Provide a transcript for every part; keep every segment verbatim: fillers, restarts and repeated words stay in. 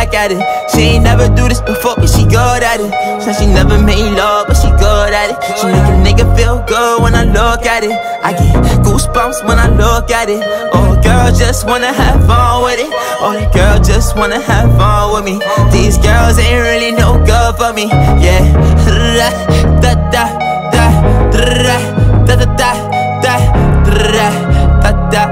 back at it. She ain't never do this before, but she good at it. Said she never made love, but she good at it. She make a nigga feel good when I look at it. I get goosebumps when I look at it. Oh, girl just wanna have fun with it. Oh, the girl just wanna have fun with me. These girls ain't really no good for me. Yeah. Da da da da da da da da da da da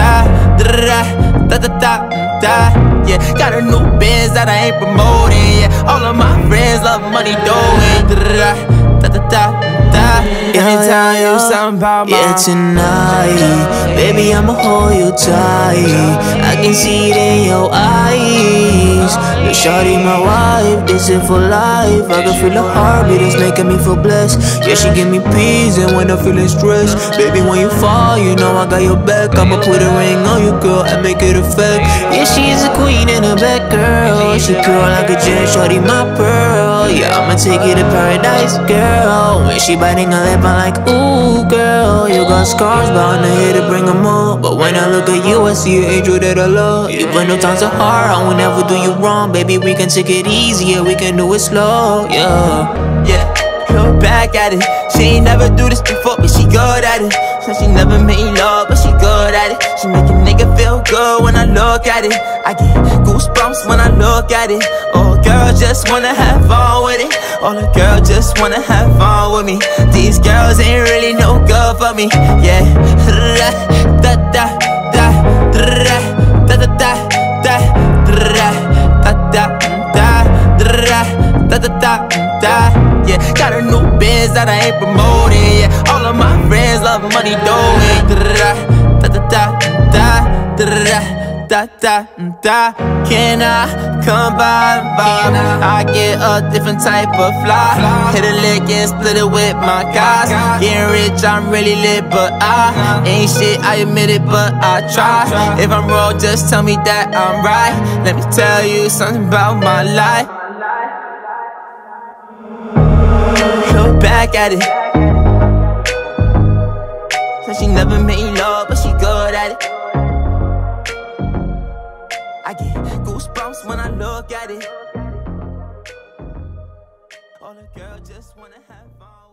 da da da da. Yeah, got a new Benz that I ain't promoting. Yeah, all of my friends love money doing. Da da da da da. Anytime you something about my. Yeah, tonight, baby, I'ma hold you tight. I can see it in your eyes. The shawty my wife, this is for life. I can feel the heartbeat, it's making me feel blessed. Yeah, she give me peace, and when I'm feeling stressed, baby, when you fall, you know I got your back. I'ma put a ring on you, girl, and make it a fact. Yeah, she is a queen in a bad girl. She curl like a jet, shawty my pearl. Yeah, I'ma take you to paradise, girl. When she biting her lip, I'm like, ooh, girl, you got scars, but I'm not here to bring them up. But when I look at you, I see an angel that I love. Even though times are hard, I won't ever do you wrong. Baby, we can take it easy, yeah, we can do it slow, yeah. Yeah, look back at it. She ain't never do this before, but she good at it. Said she never made love, but she good at it. She make a nigga feel good when I look at it. I get goosebumps when I look at it. Oh, girl just wanna have fun with it. Oh, the girl just wanna have fun with me. These girls ain't really no good for me. Yeah, da da da da da da da da da da da da da da da. Yeah, got a new Benz that I ain't promoting. Yeah, all of my friends love money doing. Da da da da da da da da. Can I come by? by? I get a different type of fly. Hit a lick and split it with my guys. Getting rich, I'm really lit, but I ain't shit. I admit it, but I try. If I'm wrong, just tell me that I'm right. Let me tell you something about my life. Look back at it. Said she never made love, but she good at it. I get goosebumps when I look at it. All the girls just wanna have fun.